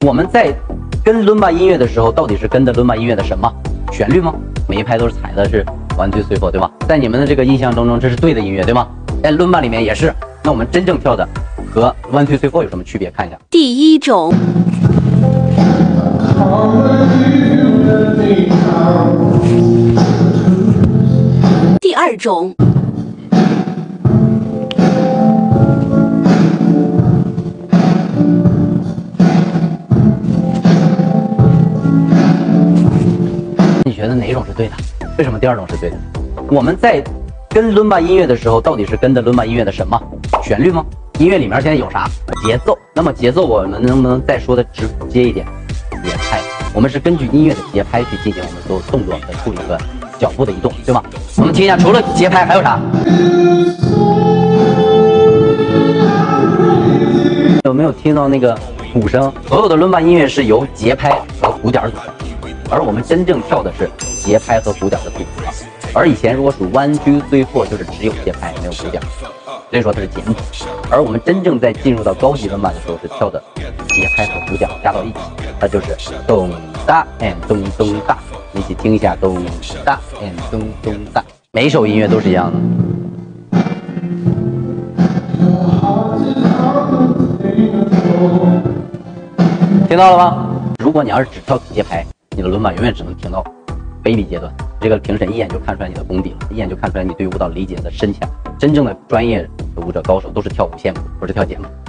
我们在跟伦巴音乐的时候，到底是跟的伦巴音乐的什么旋律吗？每一拍都是踩的是 1 2 3 4，对吧？在你们的这个印象当中，这是对的音乐，对吗？在伦巴里面也是。那我们真正跳的和1 2 3 4有什么区别？看一下。 第一种，第二种， 你觉得哪种是对的？为什么第二种是对的？我们在跟伦巴音乐的时候，到底是跟的伦巴音乐的什么旋律吗？音乐里面现在有啥节奏？那么节奏我们能不能再说的直接一点？节拍，我们是根据音乐的节拍去进行我们所有动作的处理和脚步的移动，对吗？我们听一下，除了节拍还有啥？有没有听到那个鼓声？所有的伦巴音乐是由节拍和鼓点组成，而我们真正跳的是节拍和鼓点的组合。而以前如果数1 2 3 4，就是只有节拍没有鼓点，所以说它是简谱。而我们真正在进入到高级伦巴的时候，是跳的节拍和鼓点加到一起，它就是咚哒 and 咚咚哒。一起听一下咚哒 and 咚咚哒。每一首音乐都是一样的。听到了吗？如果你要是只跳节拍，你的伦巴永远只能听到 baby 阶段。这个评审一眼就看出来你的功底了，一眼就看出来你对舞蹈理解的深浅。真正的专业的舞者高手都是跳五线谱，不是跳简谱。